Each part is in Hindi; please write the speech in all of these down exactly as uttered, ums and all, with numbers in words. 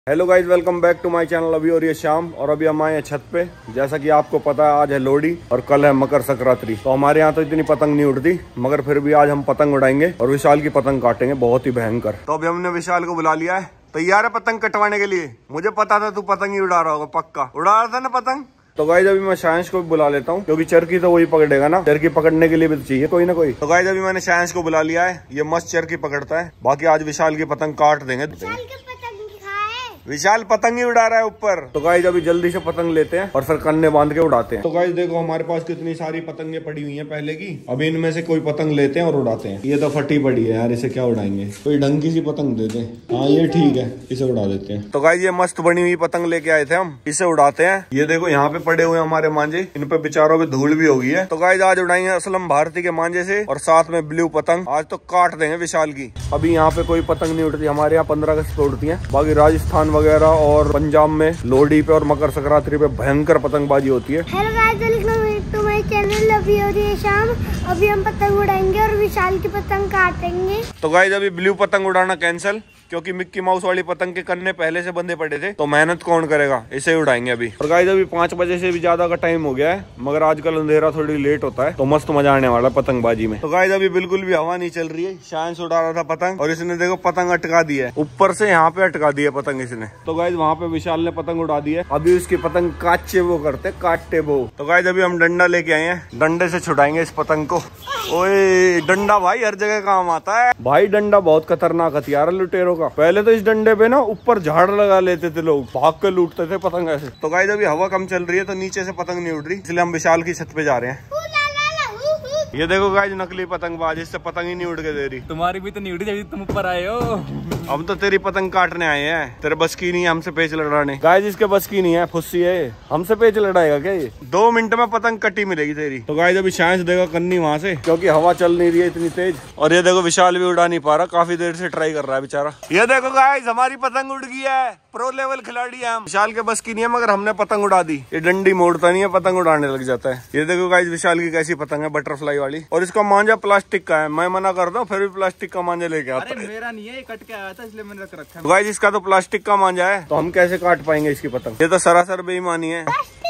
Hello guys, welcome back to my channel. अभी और ये शाम और अभी हम आए हैं छत पे। जैसा कि आपको पता है, आज है लोहड़ी और कल है मकर संक्रांति। तो हमारे यहाँ तो इतनी पतंग नहीं उड़ती, मगर फिर भी आज हम पतंग उड़ाएंगे और विशाल की पतंग काटेंगे, बहुत ही भयंकर। तो अभी हमने विशाल को बुला लिया है, तैयार है पतंग कटवाने के लिए। मुझे पता था तू पतंग ही उड़ा रहा होगा, पक्का उड़ा रहा था ना पतंग। तो गाइज अभी मैं साइंस को भी बुला लेता हूँ, क्योंकि चरखी तो वही पकड़ेगा ना, चरखी पकड़ने के लिए भी तो चाहिए कोई ना कोई। तो गाइज अभी मैंने साइंस को बुला लिया है, ये मस्त चरखी पकड़ता है। बाकी आज विशाल की पतंग काट देंगे। विशाल पतंग ही उड़ा रहा है ऊपर। तो गाइज अभी जल्दी से पतंग लेते हैं और फिर कन्ने बांध के उड़ाते हैं। तो गाइज देखो, हमारे पास कितनी सारी पतंगे पड़ी हुई हैं पहले की। अभी इनमें से कोई पतंग लेते हैं और उड़ाते हैं। ये तो फटी पड़ी है यार, इसे क्या उड़ाएंगे, कोई ढंग की सी पतंग दे दें। हाँ ये ठीक है, इसे उड़ा देते हैं। तो गाइज ये मस्त बनी हुई पतंग लेके आए थे हम, इसे उड़ाते हैं। ये देखो यहाँ पे पड़े हुए हमारे मांझे, इन पे बेचारों पे धूल भी हो गई है। तो गाइज आज उड़ाएंगे असलम भारती के मांझे से और साथ में ब्लू पतंग। आज तो काट देंगे विशाल की। अभी यहाँ पे कोई पतंग नहीं उड़ती, हमारे यहाँ पंद्रह अगस्त पे उड़ती है। बाकी राजस्थान वगैरह और पंजाब में लोहड़ी पे और मकर संक्रांति पे भयंकर पतंगबाजी होती है। Hello guys, welcome to my channel. अभी और ये शाम, अभी हम पतंग उड़ाएंगे और विशाल की पतंग काटेंगे। तो गाइस अभी ब्लू पतंग उड़ाना कैंसिल, क्योंकि मिक्की माउस वाली पतंग के कन्ने पहले से बंधे पड़े थे, तो मेहनत कौन करेगा, इसे उड़ाएंगे अभी। और गाइस अभी पाँच बजे से भी ज्यादा का टाइम हो गया है, मगर आजकल अंधेरा थोड़ी लेट होता है, तो मस्त मजा आने वाला है पतंगबाजी में। तो गाइस अभी बिल्कुल भी हवा नहीं चल रही है। शायद उड़ा रहा था पतंग और इसने देखो पतंग अटका दी है ऊपर से, यहाँ पे अटका दी है पतंग इसने। तो गाइस वहाँ पे विशाल ने पतंग उड़ा दी है। अभी उसकी पतंग काटे वो करते काटते वो। तो गाइस अभी हम डंडा लेके आए हैं, डंडे से छुड़ाएंगे इस पतंग को। ओए डंडा भाई हर जगह काम आता है भाई, डंडा बहुत खतरनाक हथियार है लुटेरों का। पहले तो इस डंडे पे ना ऊपर झाड़ लगा लेते थे लोग, भाग के लूटते थे पतंग ऐसे। तो गाइस अभी हवा कम चल रही है, तो नीचे से पतंग नहीं उड़ रही, इसलिए हम विशाल की छत पे जा रहे हैं। ये देखो गाइस नकली पतंगबाज, इससे पतंग ही नहीं उड़ के दे रही। तुम्हारी भी तो नहीं उड़ी जब तुम ऊपर आए हो। हम तो तेरी पतंग काटने आए हैं, तेरे बस की नहीं है हमसे पेच लड़ाने। गाइस इसके बस की नहीं है, फुस्सी है, हमसे पेच लड़ाएगा क्या ये? दो मिनट में पतंग कटी मिलेगी तेरी। तो गाइस अभी शायद देखो कन्नी वहां से, क्योंकि हवा चल नहीं रही है इतनी तेज। और ये देखो विशाल भी उड़ा नहीं पा रहा, काफी देर से ट्राई कर रहा है बेचारा। ये देखो गाइस हमारी पतंग उड़ गई है, प्रो लेवल खिलाड़ी है हम। विशाल के बस की नहीं है, मगर हमने पतंग उड़ा दी। ये डंडी मोड़ता नहीं है, पतंग उड़ाने लग जाता है। ये देखो गाइस विशाल की कैसी पतंग है, बटरफ्लाई वाली। और इसका मांझा प्लास्टिक का है, मैं मना करता हूँ फिर भी प्लास्टिक का मांझा लेके आता है। मेरा नहीं है, ये कट के आया था इसलिए मैंने रख रखा है। तो गाइस इसका तो प्लास्टिक का मांझा है, तो हम कैसे काट पाएंगे इसकी पतंग? ये तो सरासर बेईमानी है।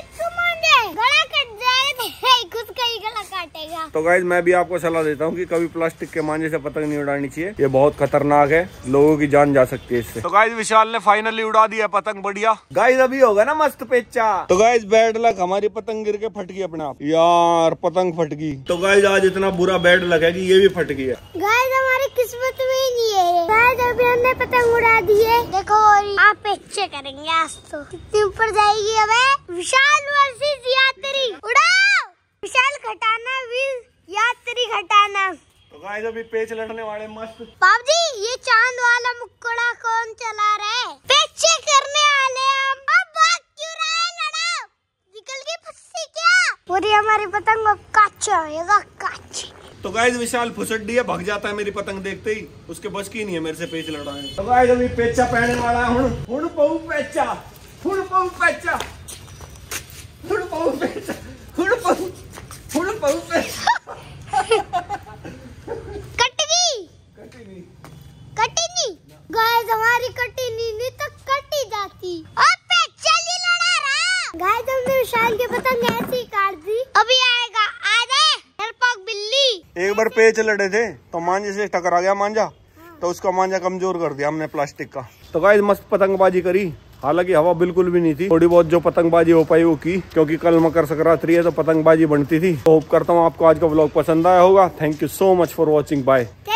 तो गाइस मैं भी आपको सलाह देता हूँ कि कभी प्लास्टिक के मांझे से पतंग नहीं उड़ानी चाहिए, ये बहुत खतरनाक है, लोगों की जान जा सकती है इससे। तो गाइस विशाल ने फाइनली उड़ा दिया पतंग, बढ़िया। गाइस अभी होगा ना मस्त पेचा। तो गाइस बैड लक, हमारी पतंग गिर के फट गई अपने आप यार, पतंग फट गई। तो गाइस आज इतना बुरा बैड लक है कि ये भी फट गई है। गाइस हमारी किस्मत में ही नहीं है। गाइस अभी हमने पतंग उड़ा दी है, देखो आप पेचे करेंगे आज तो। कितनी ऊपर जाएगी अब? विशाल वर्सेस यात्री, उड़ाओ। विशाल घटाना भी यात्री घटाना। तो गाइस अभी पेच लड़ने वाले मस्त। बाप जी ये चांद वाला मुक्कड़ा कौन चला रहा है? पेचे करने वाले हम। अब भाग क्यों रहा है? लड़ाओ, निकल गई फंसी क्या? पूरी हमारी पतंग अब काचा होएगा, काची। तो गाइस विशाल फुसड्डी है, भाग जाता है मेरी पतंग देखते ही, उसके बस की नहीं है मेरे से पेच लड़ाने। तो गाइस अभी पेचा पहनने वाला है, हुन हुन पाऊ पेचा, हुन पाऊ पेचा, हुन पाऊ पेचा, हुन पाऊ हुन पाऊ पेचा। कटगी कटी नहीं, कटी नहीं। गाइस हमारी कटी नहीं, नहीं तो कटी जाती। अब पेचा नहीं लड़ा रहा। गाइस हमने विशाल की पतंग ऐसे ही काट दी। अभी आएगा, आ जाए डरपोक बिल्ली। एक बार पेच लड़े थे तो मांझे से टकरा गया मांझा, तो उसका मांझा कमजोर कर दिया हमने प्लास्टिक का। तो गाइस मस्त पतंगबाजी करी, हालांकि हवा बिल्कुल भी नहीं थी, थोड़ी बहुत जो पतंगबाजी हो पाई वो की, क्योंकि कल मकर संक्रांति है तो पतंगबाजी बनती थी। तो होप करता हूँ आपको आज का व्लॉग पसंद आया होगा। Thank you so much for watching, bye.